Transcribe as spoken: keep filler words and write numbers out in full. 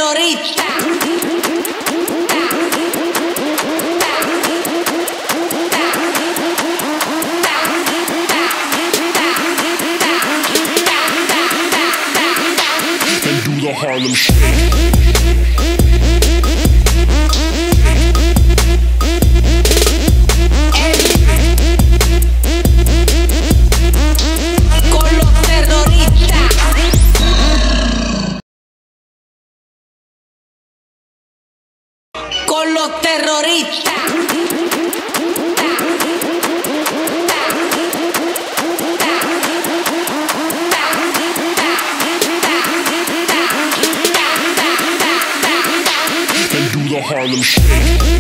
terroristas. And do the Harlem Shake. Con los terroristas. And do the Harlem Shake.